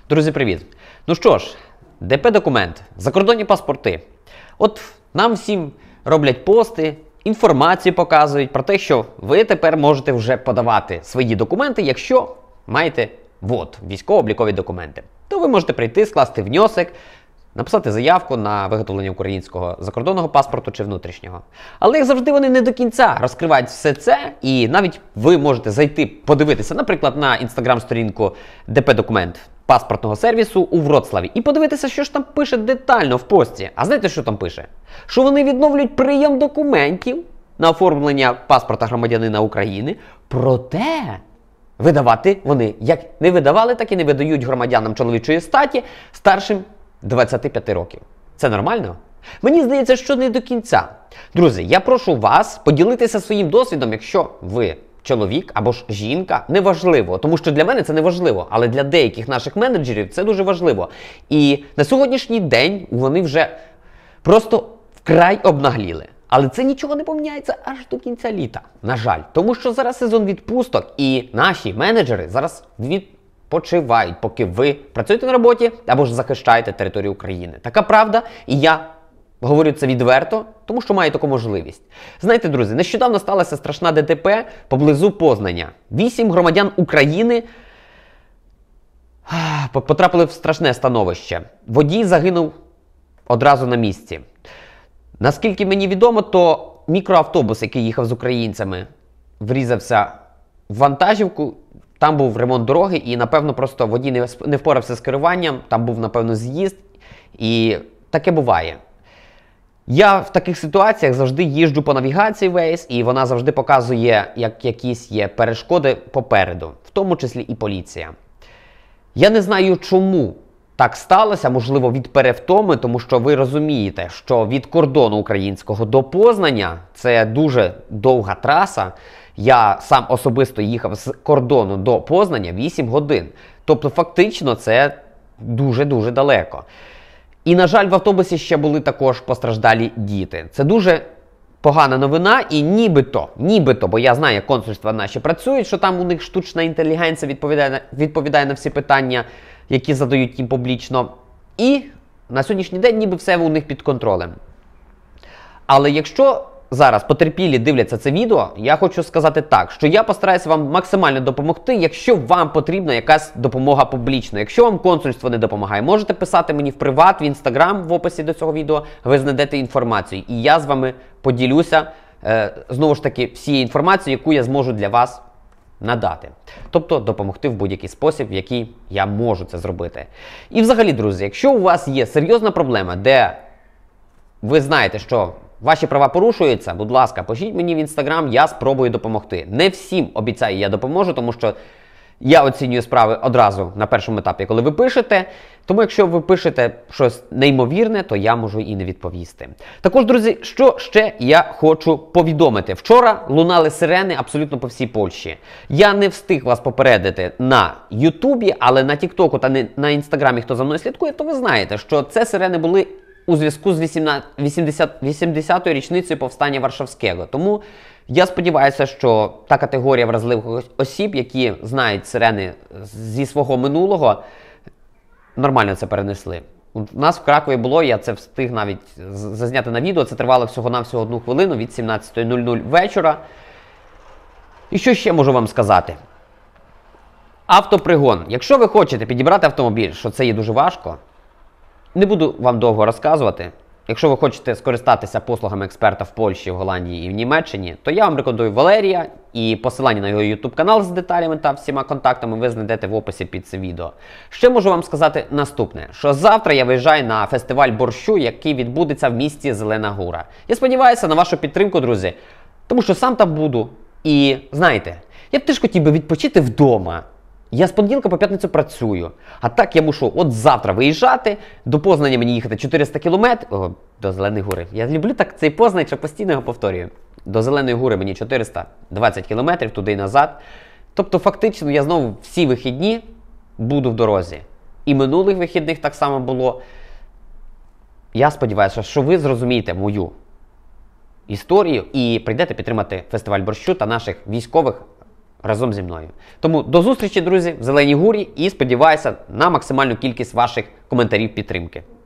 Друзі, привіт! Ну що ж, ДП-документ, закордонні паспорти. От нам всім роблять пости, інформацію показують про те, що ви тепер можете вже подавати свої документи, якщо маєте військово-облікові документи. То ви можете прийти, скласти внесок, написати заявку на виготовлення українського закордонного паспорту чи внутрішнього. Але, як завжди, вони не до кінця розкривають все це, і навіть ви можете зайти, подивитися, наприклад, на інстаграм-сторінку ДП-документ паспортного сервісу у Вроцлаві і подивитися, що ж там пише детально в пості. А знаєте, що там пише? Що вони відновлюють прийом документів на оформлення паспорта громадянина України, проте видавати вони як не видавали, так і не видають громадянам чоловічої статі старшим 25 років. Це нормально? Мені здається, що не до кінця. Друзі, я прошу вас поділитися своїм досвідом, якщо ви чоловік або ж жінка, неважливо, тому що для мене це не важливо, але для деяких наших менеджерів це дуже важливо. І на сьогоднішній день вони вже просто вкрай обнагліли. Але це нічого не поміняється аж до кінця літа, на жаль. Тому що зараз сезон відпусток і наші менеджери зараз відпочивають, поки ви працюєте на роботі або ж захищаєте територію України. Така правда, і я говорю це відверто, тому що маю таку можливість. Знаєте, друзі, нещодавно сталася страшна ДТП поблизу Познаня. 8 громадян України потрапили в страшне становище. Водій загинув одразу на місці. Наскільки мені відомо, то мікроавтобус, який їхав з українцями, врізався в вантажівку, там був ремонт дороги і, напевно, просто водій не впорався з керуванням, там був, напевно, з'їзд, і таке буває. Я в таких ситуаціях завжди їжджу по навігації Waze, і вона завжди показує, як якісь є перешкоди попереду, в тому числі і поліція. Я не знаю, чому так сталося, можливо, від перевтоми, тому що ви розумієте, що від кордону українського до Познаня це дуже довга траса. Я сам особисто їхав з кордону до Познаня 8 годин. Тобто, фактично, це дуже-дуже далеко. І, на жаль, в автобусі ще були також постраждалі діти. Це дуже погана новина, і нібито, бо я знаю, як консульства наші працюють, що там у них штучна інтелігенція відповідає на всі питання, які задають їм публічно. І на сьогоднішній день ніби все у них під контролем. Але якщо зараз потерпілі дивляться це відео, я хочу сказати так, що я постараюся вам максимально допомогти, якщо вам потрібна якась допомога публічна. Якщо вам консульство не допомагає, можете писати мені в приват, в інстаграм, в описі до цього відео, ви знайдете інформацію. І я з вами поділюся, знову ж таки, всією інформацією, яку я зможу для вас надати. Тобто допомогти в будь-який спосіб, в який я можу це зробити. І взагалі, друзі, якщо у вас є серйозна проблема, де ви знаєте, що ваші права порушуються, будь ласка, пишіть мені в інстаграм, я спробую допомогти. Не всім, обіцяю, я допоможу, тому що я оцінюю справи одразу на першому етапі, коли ви пишете. Тому якщо ви пишете щось неймовірне, то я можу і не відповісти. Також, друзі, що ще я хочу повідомити. Вчора лунали сирени абсолютно по всій Польщі. Я не встиг вас попередити на Ютубі, але на Тіктоку та на Інстаграмі, хто за мною слідкує, то ви знаєте, що це сирени були у зв'язку з 80-ю річницею повстання Варшавського. Тому я сподіваюся, що та категорія вразливих осіб, які знають сирени зі свого минулого, нормально це перенесли. У нас в Кракові було, я це встиг навіть зазняти на відео, це тривало всього-навсього 1 хвилину від 17:00 вечора. І що ще можу вам сказати? Автопригон. Якщо ви хочете підібрати автомобіль, що це є дуже важко, не буду вам довго розказувати. Якщо ви хочете скористатися послугами експерта в Польщі, в Голландії і в Німеччині, то я вам рекомендую Валерія, і посилання на його YouTube канал з деталями та всіма контактами ви знайдете в описі під цим відео. Ще можу вам сказати наступне, що завтра я виїжджаю на фестиваль борщу, який відбудеться в місті Зелена Гора. Я сподіваюся на вашу підтримку, друзі, тому що сам там буду. І знаєте, я б теж хотів би відпочити вдома. Я з понеділка по п'ятницю працюю, а так я мушу от завтра виїжджати, до Познаня мені їхати 400 кілометрів, до Зеленої Гори. Я люблю так цей Познань, що постійно його повторюю. До Зеленої Гори мені 420 кілометрів, туди і назад. Тобто фактично я знову всі вихідні буду в дорозі. І минулих вихідних так само було. Я сподіваюся, що ви зрозумієте мою історію і прийдете підтримати фестиваль борщу та наших військових разом зі мною. Тому до зустрічі, друзі, в Зеленій Гурі і сподіваюся на максимальну кількість ваших коментарів підтримки.